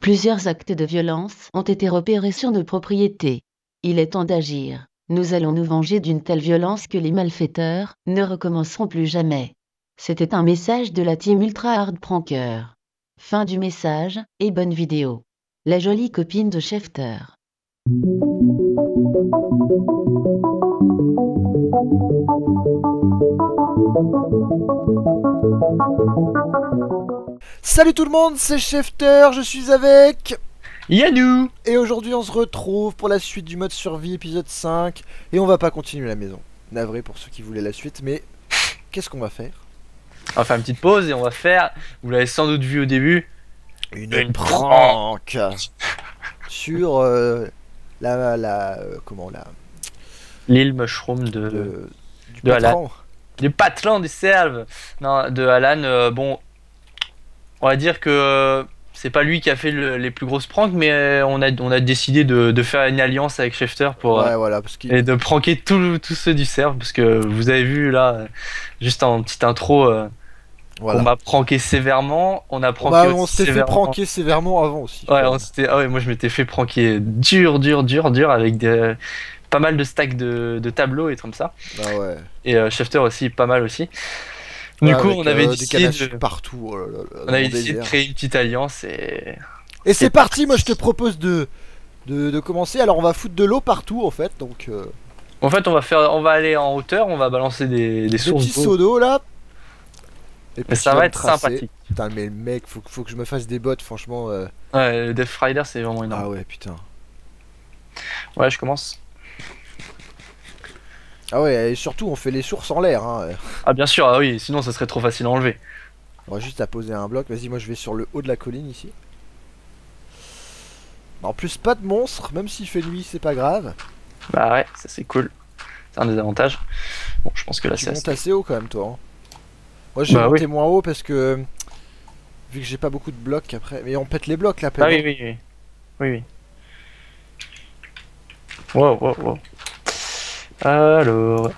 Plusieurs actes de violence ont été repérés sur nos propriétés. Il est temps d'agir. Nous allons nous venger d'une telle violence que les malfaiteurs ne recommenceront plus jamais. C'était un message de la team Ultra Hard Pranker. Fin du message, et bonne vidéo. La jolie copine de Schefter. Salut tout le monde, c'est Schefter, je suis avec Yannou. Et aujourd'hui on se retrouve pour la suite du mode survie épisode 5. Et on va pas continuer la maison. Navré pour ceux qui voulaient la suite, mais qu'est-ce qu'on va faire? On va faire une petite pause et on va faire, vous l'avez sans doute vu au début, Une prank sur l'île Mushroom du de Alan. patron. Du patron du serve. Non, de Alan, bon, on va dire que c'est pas lui qui a fait les plus grosses pranks, mais on a décidé de faire une alliance avec Schefter pour Ouais, voilà, parce qu'il... et de pranker tous ceux du serve, parce que vous avez vu là, juste en petite intro, voilà. on m'a pranké sévèrement, on a pranké on aussi s'était fait sévèrement. pranker sévèrement avant aussi. Ouais, moi je m'étais fait pranker dur avec pas mal de stacks de tableaux et comme ça. Ah ouais. Et Schefter aussi, pas mal aussi. Du coup, on avait décidé partout. Oh là là, on avait décidé de créer une petite alliance et c'est parti. Moi je te propose de commencer. Alors on va foutre de l'eau partout en fait. Donc en fait, on va aller en hauteur, on va balancer des sources petits seaux d'eau là. Et mais ça va être sympathique. Putain, mais le mec, faut que je me fasse des bottes, franchement. Ouais, le Death Rider, c'est vraiment énorme. Ah ouais, putain. Ouais, je commence. Ah ouais, et surtout, on fait les sources en l'air. Hein. Ah, bien sûr, ah oui, sinon ça serait trop facile à enlever. On va juste à poser un bloc. Vas-y, moi je vais sur le haut de la colline ici. En plus, pas de monstre, même s'il fait nuit, c'est pas grave. Bah ouais, ça c'est cool. C'est un des avantages. Bon, je pense que là Tu c'est montes assez haut quand même, toi. Hein. Moi j'ai monté moins haut parce que vu que j'ai pas beaucoup de blocs après. Mais on pète les blocs là, Ah oui. Wow. Alors.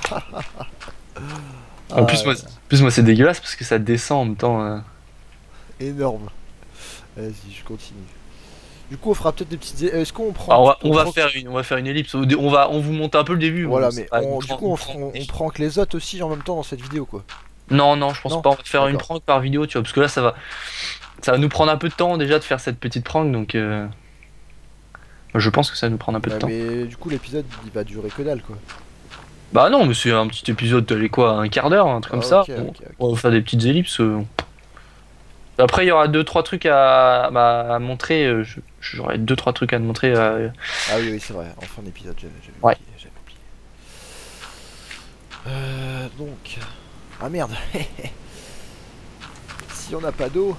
En plus, moi c'est dégueulasse parce que ça descend en même temps. Énorme. Vas-y, je continue. Du coup, on fera peut-être des petites. Est-ce qu'on prend. Alors, on va faire une ellipse. On vous monte un peu le début. Voilà, bon, mais du coup, on prend que les autres aussi en même temps dans cette vidéo quoi. Non, je pense pas. On va faire une prank par vidéo, tu vois, parce que là, ça va nous prendre un peu de temps déjà de faire cette petite prank, donc je pense que ça va nous prendre un peu de temps. Mais du coup, l'épisode il va durer que dalle quoi. Bah non, mais c'est un petit épisode, les quoi, un quart d'heure, un truc comme ça. On va faire des petites ellipses. Après, il y aura 2-3 trucs à montrer. J'aurai 2-3 trucs à te montrer. Ah oui, c'est vrai. En fin d'épisode, j'avais oublié. Donc. Ah merde. Si on n'a pas d'eau,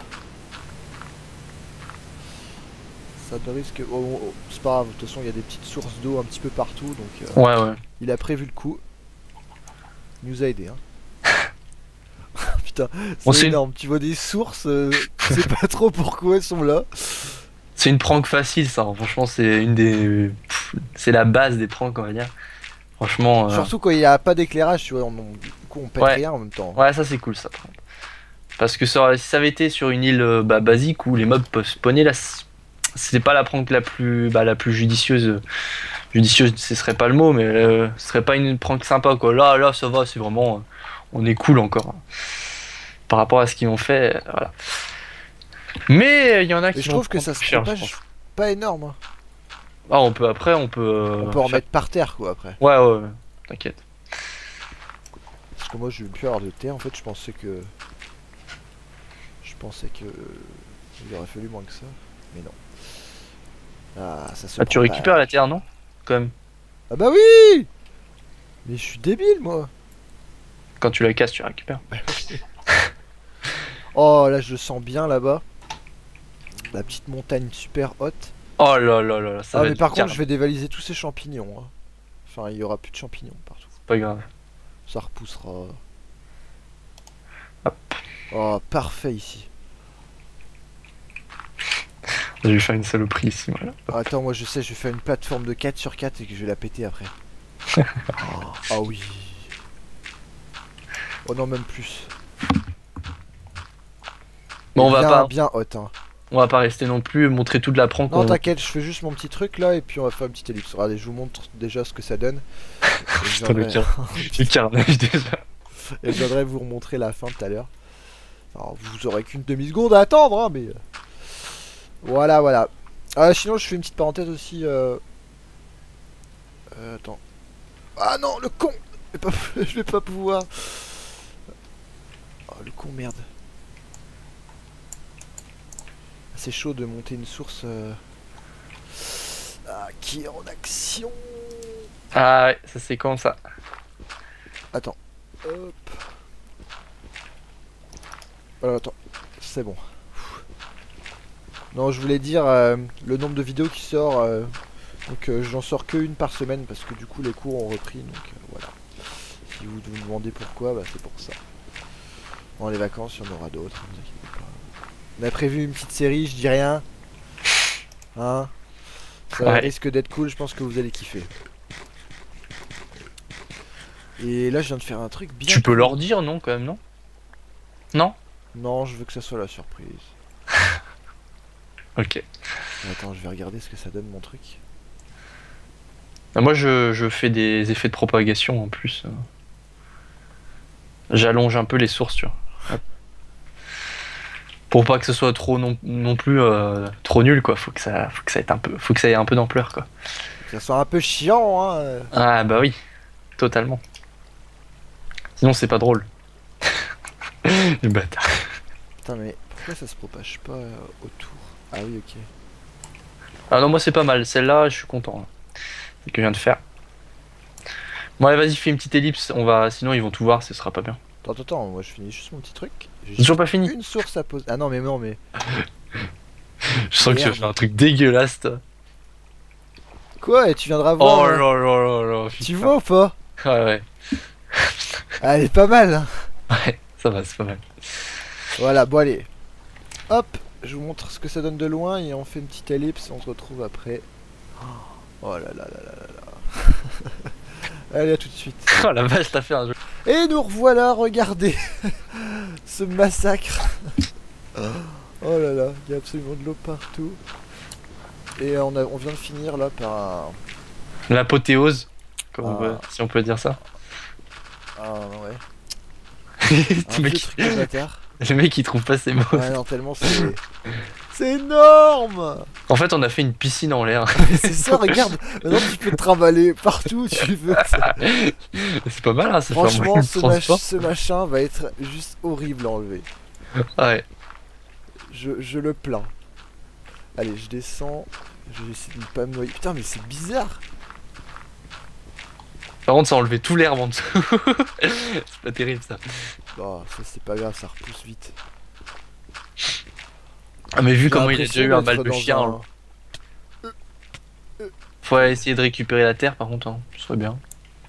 ça ne risque. C'est pas grave. De toute façon, il y a des petites sources d'eau un petit peu partout, donc. Ouais. Il a prévu le coup. Il nous a aidé. Hein. Putain, c'est énorme. Tu vois des sources, je sais pas trop pourquoi elles sont là. C'est une prank facile, ça. Franchement, c'est la base des pranks, on va dire. Franchement. Surtout quand il n'y a pas d'éclairage, tu vois. Du coup, on pète rien en même temps. Ouais, ça c'est cool, ça. Parce que si ça avait été sur une île basique où les mobs peuvent spawner, là, c'était pas la prank la plus judicieuse. Judicieuse, ce serait pas le mot, mais ce serait pas une prank sympa, quoi. Là, ça va, c'est vraiment. On est cool encore. Par rapport à ce qu'ils ont fait, voilà. Mais il y en a qui. Je trouve que ça se propage pas énorme. Hein. Ah, on peut en remettre par terre, quoi, après. Ouais, t'inquiète. Parce que moi, je vais plus avoir de terre, en fait, je pensais que. Il aurait fallu moins que ça, mais non. Ah, ça se tu récupères la terre, non? Quand même. Ah bah oui. Mais je suis débile, moi. Quand tu la casses, tu récupères. Oh, là, je le sens bien, là-bas. La petite montagne super haute. Oh là, ça va mais par contre, je vais dévaliser tous ces champignons. Hein. Enfin, il y aura plus de champignons partout. C'est pas grave. Ça repoussera. Hop. Oh, parfait ici. Je vais faire une saloperie ici, voilà. Attends, moi je sais, je vais faire une plateforme de 4 sur 4 et que je vais la péter après. Oh oui. Oh non, même plus. Bon, on va pas. Bien haute, hein. On va pas rester non plus montrer toute la prank. Non, t'inquiète, je fais juste mon petit truc là et puis on va faire une petite ellipse. Regardez, je vous montre déjà ce que ça donne. Putain, le carnage déjà. Et je viendrai vous remontrer la fin tout à l'heure. Alors, vous aurez qu'une demi-seconde à attendre, hein, mais... Voilà, voilà. Sinon, je fais une petite parenthèse aussi. Attends. Ah non, le con. Je vais pas pouvoir. Oh, le con, merde. C'est chaud de monter une source qui est en action. Ah ouais, ça c'est quand ça? Attends. Hop. Voilà, attends. C'est bon. Non, je voulais dire le nombre de vidéos qui sort. Donc j'en sors que une par semaine parce que du coup les cours ont repris. Donc voilà. Si vous vous demandez pourquoi, bah, c'est pour ça. Dans les vacances, il y en aura d'autres. Ne vous inquiétez pas. On a prévu une petite série, je dis rien. Hein? Ça risque d'être cool, je pense que vous allez kiffer. Et là, je viens de faire un truc bien. Tu peux leur dire, non, quand même, non? Non? Non, je veux que ça soit la surprise. Ok. Attends, je vais regarder ce que ça donne mon truc. Moi, je fais des effets de propagation en plus. J'allonge un peu les sources, tu vois. Pour pas que ce soit trop non plus trop nul, quoi. Faut que ça ait un peu, faut que ça ait un peu d'ampleur, quoi. Que ça soit un peu chiant, hein. Ah bah oui, totalement. Sinon c'est pas drôle. Le bâtard. Putain, mais pourquoi ça se propage pas autour? Ah oui, ok. Ah non, moi c'est pas mal. Celle-là, je suis content. Là. Ce que je viens de faire. Bon allez, vas-y, fais une petite ellipse. Sinon ils vont tout voir, ce sera pas bien. Attends, moi je finis juste mon petit truc. J'ai toujours pas fini. Une source à poser. Ah non, mais. Je sens que tu vas faire un truc dégueulasse, toi. Quoi? Et tu viendras voir. Oh là là là là. Tu vois ou pas? Ouais. Ah, elle est pas mal, hein. Ouais, ça va, c'est pas mal. Voilà, bon allez. Hop, je vous montre ce que ça donne de loin et on fait une petite ellipse. On se retrouve après. Oh là là là là là là. Allez, à tout de suite. Oh la vache, t'as fait un jeu. Et nous revoilà, regardez ce massacre. Oh là là, il y a absolument de l'eau partout. Et on vient de finir là par l'apothéose, si on peut dire ça. Ah ouais. Un vieux truc de bâtard. Le mec il trouve pas ses mots. Ouais, non, tellement c'est énorme. En fait, on a fait une piscine en l'air. C'est ça, regarde. Maintenant, tu peux te trimballer partout où tu veux. C'est pas mal, hein, ça. Franchement, ce machin va être juste horrible à enlever. Ouais. Je le plains. Allez, je descends. Je vais essayer de ne pas me noyer. Putain, mais c'est bizarre. Par contre, ça a enlevé tout l'herbe en dessous. C'est pas terrible, ça. Bah, ça c'est pas grave, ça repousse vite. Ah mais vu comment il a déjà eu un mal de chien, faut essayer de récupérer la terre par contre, hein. Ce serait bien.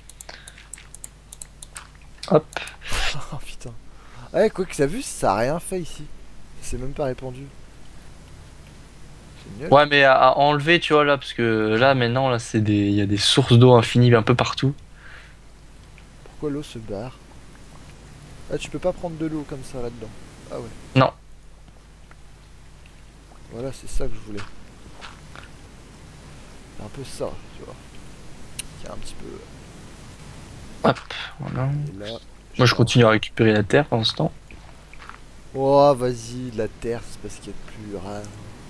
Hop. Oh putain. Ouais, quoi que ça a vu, ça a rien fait ici. C'est même pas répandu. C'est nul. Ouais mais à enlever, tu vois là, parce que là maintenant là il y a des sources d'eau infinies un peu partout. Pourquoi l'eau se barre? Ah, tu peux pas prendre de l'eau comme ça là-dedans. Ah ouais. Non. Voilà, c'est ça que je voulais. C'est un peu ça, tu vois. Il y a un petit peu. Hop, voilà. Et là, moi je continue à récupérer la terre pendant ce temps. Oh, vas-y, de la terre, c'est parce qu'il y a de plus rare.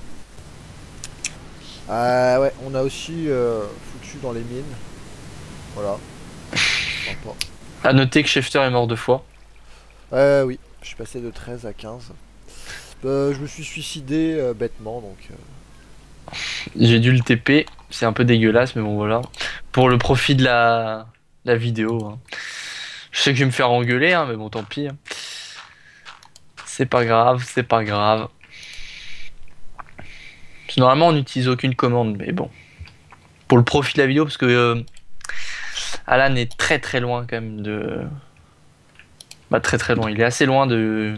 Ah ouais, on a aussi foutu dans les mines. Voilà. Sympa. À noter que Schefter est mort 2 fois. Oui, je suis passé de 13 à 15. Je me suis suicidé bêtement, donc... J'ai dû le TP, c'est un peu dégueulasse, mais bon voilà. Pour le profit de la vidéo. Hein. Je sais que je vais me faire engueuler, hein, mais bon tant pis. Hein. C'est pas grave, c'est pas grave. Normalement on n'utilise aucune commande, mais bon. Pour le profit de la vidéo, parce que Alan est très très loin quand même de... Bah très très loin, il est assez loin de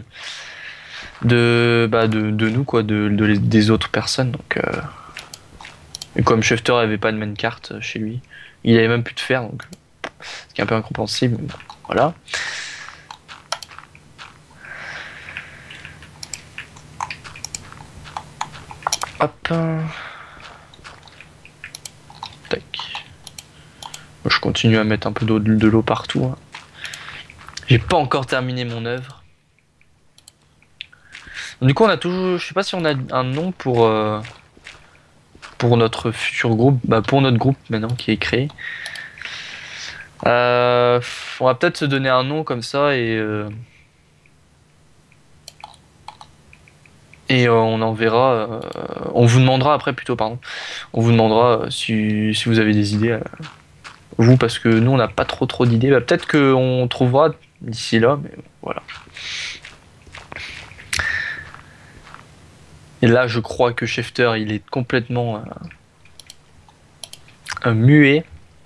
nous quoi, des autres personnes, donc et comme Schefter avait pas de main carte chez lui, il avait même plus de fer, donc ce qui est un peu incompréhensible, mais bon, voilà. Hop. Tac. Je continue à mettre un peu de l'eau partout. Hein. J'ai pas encore terminé mon œuvre. Du coup, on a toujours. Je sais pas si on a un nom pour notre futur groupe. Bah, pour notre groupe maintenant qui est créé. On va peut-être se donner un nom comme ça et on enverra. On vous demandera après plutôt, pardon. On vous demandera si vous avez des idées. Vous, parce que nous on n'a pas trop d'idées. Bah, peut-être qu'on trouvera d'ici là, mais voilà. Et là, je crois que Schefter, il est complètement muet.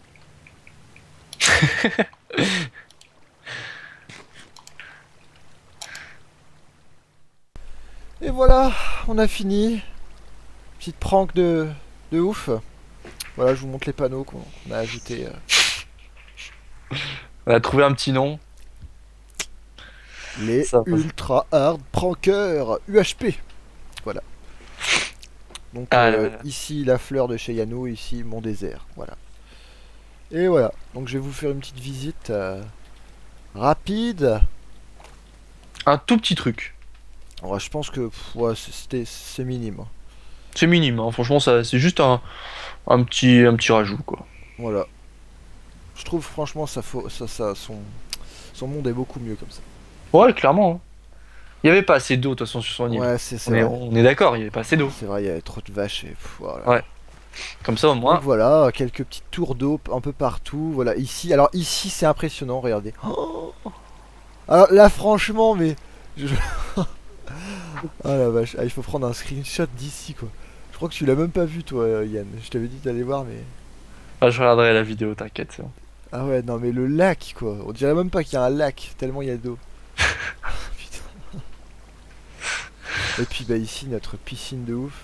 Et voilà, on a fini. Petite prank de ouf. Voilà, je vous montre les panneaux qu'on a ajoutés. On a trouvé un petit nom. Les Ça, Ultra Hard Prankers UHP. Voilà. Donc ici la fleur de chez Yano, ici mon désert. Voilà. Et voilà. Donc je vais vous faire une petite visite rapide. un tout petit truc. Ouais, je pense que ouais, c'est minime. C'est minime, hein. Franchement, ça, c'est juste un petit rajout, quoi. Voilà. Je trouve franchement son monde est beaucoup mieux comme ça. Ouais, clairement. Hein. Il n'y avait pas assez d'eau, de toute façon, sur son île. Ouais, c'est vrai. On est d'accord, il n'y avait pas assez d'eau. C'est vrai, il y avait trop de vaches et voilà. Ouais. Comme ça, au moins. Donc voilà, quelques petites tours d'eau un peu partout. Voilà, ici, alors ici c'est impressionnant, regardez. Oh, alors là, franchement, mais ah la vache, il faut prendre un screenshot d'ici quoi. Je crois que tu l'as même pas vu toi, Yann. Je t'avais dit d'aller voir, mais Ah, je regarderai la vidéo, t'inquiète. C'est bon. ah ouais, non mais le lac quoi. On dirait même pas qu'il y a un lac tellement il y a d'eau. Putain. Et puis bah ici notre piscine de ouf.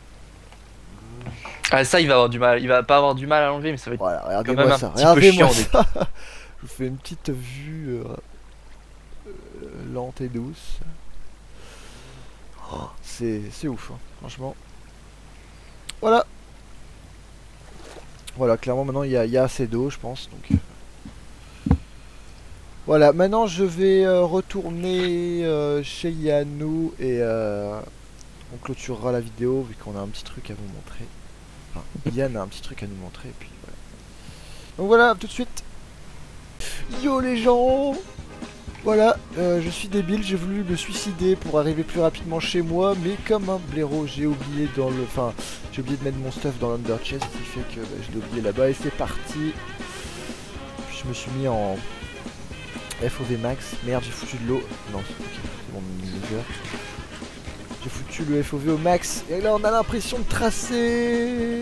Ah, ça, il va avoir du mal. Il va pas avoir du mal à l'enlever, mais ça va être Voilà, quand même regardez-moi un ça. petit peu Regardez-moi chiant. ça. Je vous fais une petite vue lente et douce. Oh, c'est ouf, hein, franchement. Voilà. Voilà, clairement maintenant il y a assez d'eau, je pense. Donc voilà, maintenant je vais retourner chez Yannou et on clôturera la vidéo vu qu'on a un petit truc à vous montrer. Enfin, Yann a un petit truc à nous montrer et puis voilà. Donc voilà, tout de suite. Yo les gens! Voilà, je suis débile, j'ai voulu me suicider pour arriver plus rapidement chez moi, mais comme un blaireau, j'ai oublié j'ai oublié de mettre mon stuff dans l'under chest, ce qui fait que je l'ai oublié là-bas et c'est parti. Puis je me suis mis en FOV max. Merde, j'ai foutu de l'eau. Non, c'est bon, j'ai foutu le FOV au max et là on a l'impression de tracer.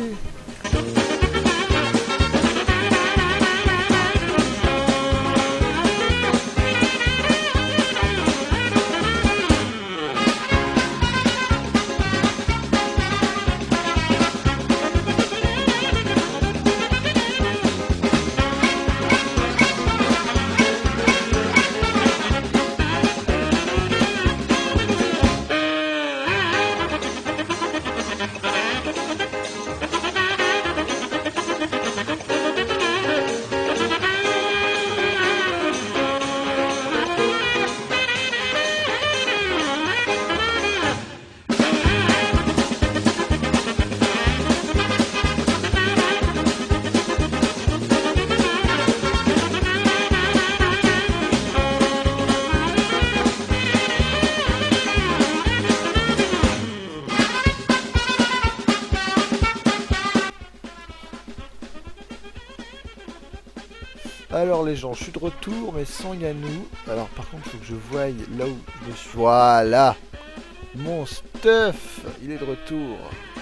Alors les gens, je suis de retour mais sans Yannou. Alors par contre, il faut que je voie là où je me suis. Voilà. Mon stuff, il est de retour.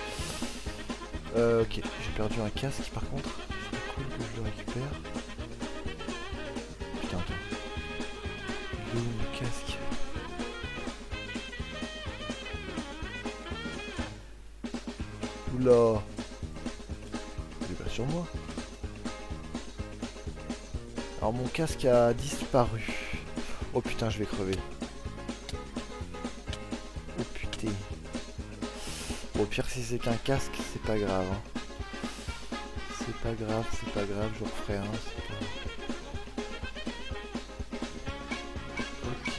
Ok, j'ai perdu un casque par contre. C'est cool que je le récupère. Putain, attends. Il est où mon casque? Oula. Il est pas sur moi. Alors mon casque a disparu. Oh putain, je vais crever. Oh putain. Bon, au pire, si c'est qu'un casque, c'est pas grave. Hein. C'est pas grave, je referai un. Ok.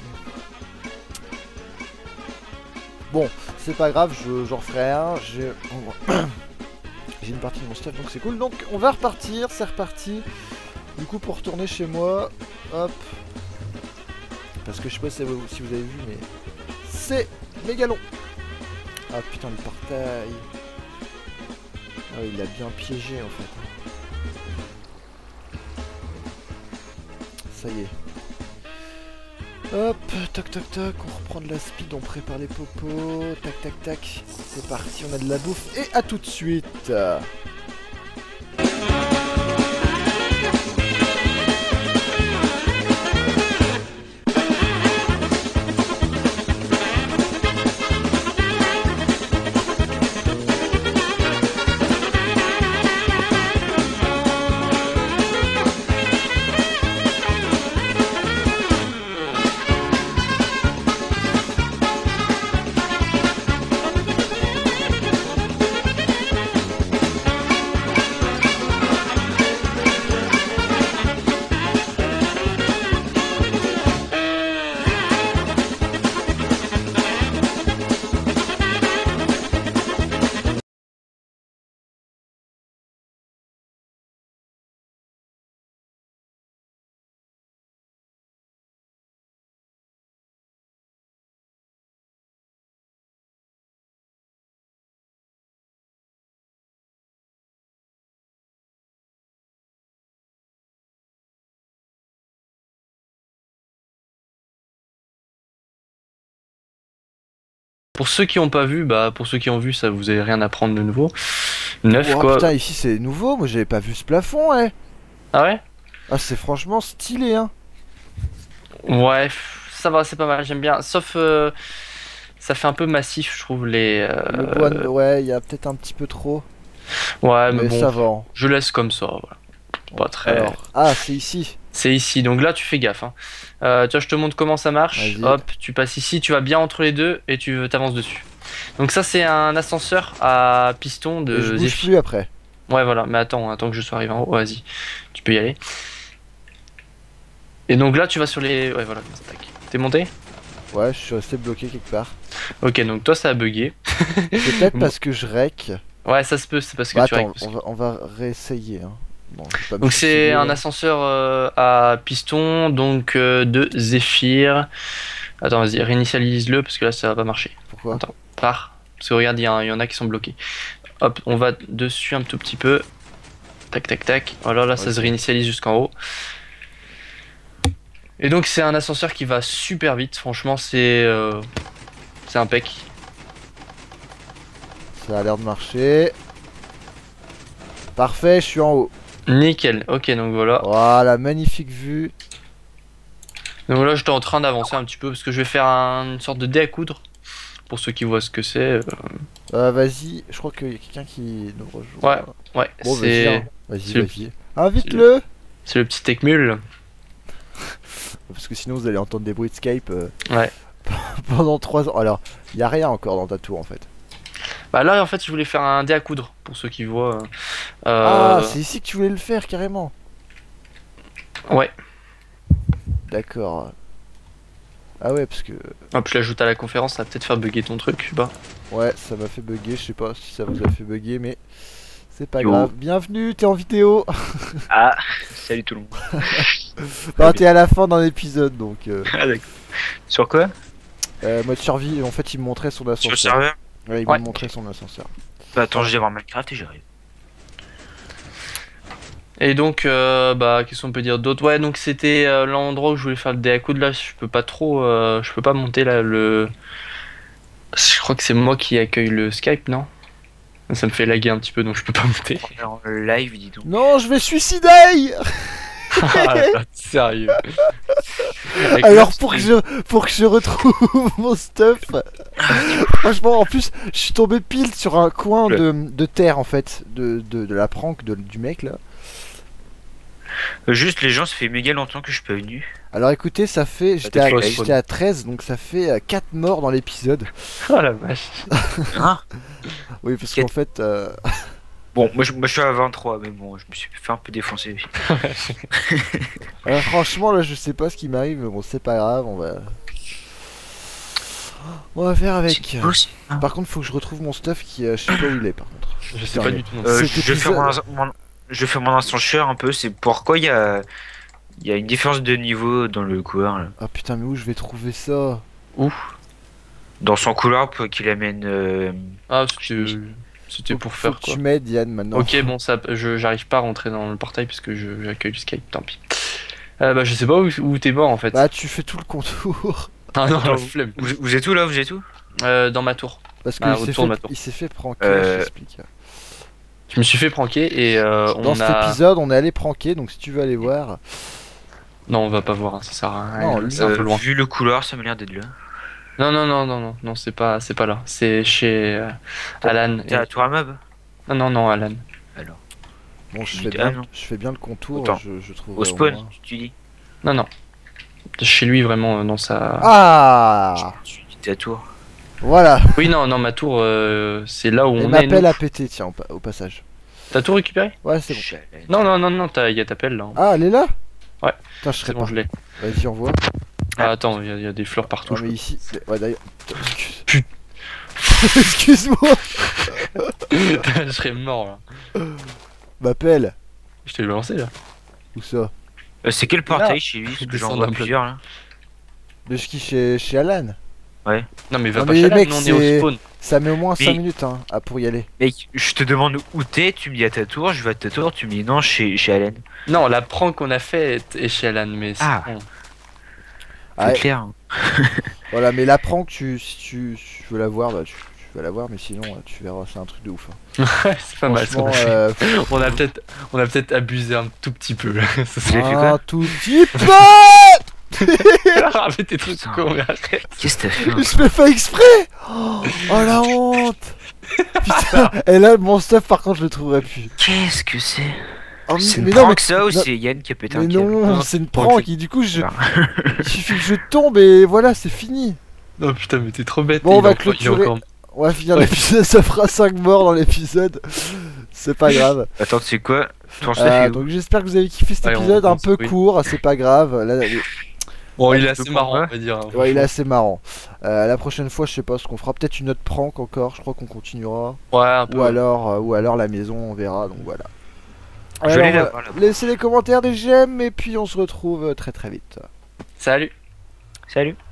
Bon, c'est pas grave, j'en referai un. J'ai une partie de mon stuff, donc c'est cool. Donc, on va repartir, c'est reparti. Du coup, pour retourner chez moi, hop. Parce que je sais pas si vous avez vu, mais c'est méga long. Ah putain, le portail. Ah, il a bien piégé en fait. Ça y est. Hop, tac tac tac, on reprend de la speed, on prépare les popos. Tac tac tac, c'est parti, on a de la bouffe. Et à tout de suite. Pour ceux qui ont pas vu, bah pour ceux qui ont vu, ça vous avez rien à prendre de nouveau. Neuf Oh quoi. putain, ici c'est nouveau, moi j'avais pas vu ce plafond, ouais. Ah ouais? Ah, c'est franchement stylé, hein. Ouais, ça va, c'est pas mal, j'aime bien. Sauf, ça fait un peu massif, je trouve, les... Le bois, ouais, il y a peut-être un petit peu trop. Ouais, mais Mais bon, ça va. Hein. je laisse comme ça, voilà. Pas très... Alors, ah, c'est ici. C'est ici, donc là tu fais gaffe. Hein. Tu vois, je te montre comment ça marche. Vas-y. Hop, tu passes ici, tu vas bien entre les deux et tu t'avances dessus. Donc ça c'est un ascenseur à piston de Et je bouge Zephyr. plus après. Ouais voilà, mais attends que je sois arrivé en haut, vas-y, tu peux y aller. Et donc là tu vas sur les... Ouais voilà, tac. T'es monté? Ouais, je suis resté bloqué quelque part. Ok, donc toi ça a bugué. C'est peut-être Bon. parce que je rec. Ouais ça se peut, c'est parce que Bah, tu attends, règles. on va réessayer. Hein. Bon, je vais pas me Donc c'est suicider, un là. ascenseur à piston, donc de Zephyr. Attends, vas-y, réinitialise-le parce que là ça va pas marcher. Pourquoi? Attends, pars. Parce que regarde, il y en a qui sont bloqués. Hop, on va dessus un tout petit peu. Tac, tac, tac. Voilà, là ça Ok. se réinitialise jusqu'en haut. Et donc c'est un ascenseur qui va super vite. Franchement, c'est impec. Ça a l'air de marcher. Parfait, je suis en haut. Nickel. Ok, donc voilà. Voilà, magnifique vue. Donc là, j'étais en train d'avancer un petit peu parce que je vais faire une sorte de dé à coudre. Pour ceux qui voient ce que c'est. Vas-y, je crois qu'il y a quelqu'un qui nous rejoint. Ouais, ouais. Bon, vas-y, c'est hein. Vas-y, c'est le- vas-y. Invite-le. c'est le petit Tecmule. Parce que sinon vous allez entendre des bruits de Skype Ouais. pendant 3 ans. Alors, il y a rien encore dans ta tour en fait. Bah là, en fait, je voulais faire un dé à coudre pour ceux qui voient. Ah, c'est ici que tu voulais le faire carrément. Ouais. D'accord. Ah ouais, parce que... Hop, je l'ajoute à la conférence, ça va peut-être faire bugger ton truc, je sais pas. Ouais, ça m'a fait bugger, je sais pas si ça vous a fait bugger, mais c'est pas Yo. grave. Bienvenue, t'es en vidéo. Ah, salut tout le monde. Non, t'es à la fin d'un épisode, donc... Ah, d'accord. Sur quoi? mode survie, en fait il me montrait son Sur ascenseur. le serveur? Ouais, il Ouais. me montrait son ascenseur. Bah attends, je vais voir Minecraft et j'arrive. Et donc, bah, qu'est-ce qu'on peut dire d'autre? Ouais, donc c'était l'endroit où je voulais faire le dé à coudre. Là, je peux pas trop, je peux pas monter là le. Je crois que c'est moi qui accueille le Skype, non? Ça me fait laguer un petit peu, donc je peux pas monter. On est en live, dis donc. Non, je vais suicider. Ah, là, sérieux. Avec Alors le pour que stream. je retrouve mon stuff, franchement en plus je suis tombé pile sur un coin de terre en fait de la prank du mec là. Juste, les gens, ça fait méga longtemps que je suis pas venu. Alors écoutez, ça fait. t'es pas aussi J'étais à 13, donc ça fait 4 morts dans l'épisode. Oh la vache. Hein? Oui, parce Quatre- qu'en fait. Bon, moi je suis à 23, mais bon, je me suis fait un peu défoncer. Franchement, là, je sais pas ce qui m'arrive, mais bon, c'est pas grave, on va faire avec. C'est beau, Par contre, faut que je retrouve mon stuff qui. Je sais pas où il est, par contre. Je sais Putain, pas mais- du tout. non. Cet je fais épisode- je fais mon ascenseur un peu, c'est pourquoi il y a une différence de niveau dans le couloir, là. Ah putain, mais où je vais trouver ça? Dans son couloir pour qu'il amène. Ah, c'était pour Faut faire que quoi. tu m'aides, Yann, maintenant. Ok, bon, ça, j'arrive pas à rentrer dans le portail parce que j'accueille du Skype, tant pis. Bah, je sais pas où t'es mort en fait. Bah, tu fais tout le contour. Ah non, Attends, la flemme. Vous êtes où là? Vous êtes où? Dans ma tour. Parce Ah, qu'il autour de ma tour. il s'est fait pranker, Euh, je t'explique. Je me suis fait pranker et Dans on cet a. épisode, on est allé pranker, donc si tu veux aller voir. Non, on va pas voir, hein, ça sert à rien. Non, lui- c'est un peu loin. Vu le couloir, ça m'a l'air d'être là. Non, c'est pas là. C'est chez Alan. T'es à toi, Mab? Non, Alan. Alors. Bon, Tu dis- ah, non. je fais bien le contour, Attends. je trouve. Au spawn, tu dis? Non. Chez lui, vraiment, dans sa. Ah Tu dis t'es à toi. Voilà. Oui, non, ma tour, c'est là où Elle on est. m'appelle nous. à péter, tiens, au passage. T'as tout récupéré? Ouais, c'est bon. Non, il y a ta pelle là. Ah, elle est là? Ouais. Putain, je serais C'est bon, pas. je l'ai. Vas-y, envoie. Ah, attends, il y a des fleurs partout. Non, mais ici. Ouais, d'ailleurs. Put- Excuse-moi. je serais mort là. M'appelle. Je t'ai lancé là. Où ça? C'est quel portail chez lui? Parce que j'en Descendre vois un peu. plusieurs là. De ski chez Alan. Non, mais va Non, pas mais chez Alan, mec, nous, on est au c'est- spawn. Ça met au moins 5 Mais- minutes hein, pour y aller. Mec, je te demande où t'es, tu me dis à ta tour, je vais à ta tour, tu me dis non, chez Allen. Non, la prank qu'on a fait est chez Alan, mais c'est Ah. bon. C'est Ouais, clair. voilà, mais la prank, si tu veux la voir, bah, tu vas la voir, mais sinon, tu verras, c'est un truc de ouf. Hein. C'est pas mal ce qu'on Franchement, a fait. On a peut-être abusé un tout petit peu. là. Ça serait- fait quoi un tout petit peu. Arrête tes trucs Putain. con, mais arrête. Qu'est-ce que t'as fait? Je fais pas exprès. Oh la honte. Putain. Et là, mon stuff, par contre, je le trouverai plus. Qu'est-ce que c'est? Oh, C'est mais une non, prank ça ou non, c'est Yann qui a pété mais un câble? non, c'est une prank, prank. Et du coup, Ah. il suffit que je tombe et voilà, c'est fini. Non, putain, mais t'es trop bête. Bon, on va il est clôturer. encore- On va finir Ouais. l'épisode, ça fera 5 morts dans l'épisode. C'est pas grave. Attends, c'est quoi? Ton stuff est où? Donc j'espère que vous avez kiffé cet Ouais, on épisode un pense, peu oui. court, c'est pas grave. Là, Bon, il est tu assez peux marrant, prendre on va dire. hein, ouais, il est franchement. assez marrant. La prochaine fois, je sais pas ce qu'on fera. Peut-être une autre prank encore. Je crois qu'on continuera. Ouais, un peu. Ou alors la maison, on verra. Donc voilà. Je Alors, l'ai là, voilà. voilà. Laissez les commentaires, des j'aime, et puis on se retrouve très très vite. Salut. Salut.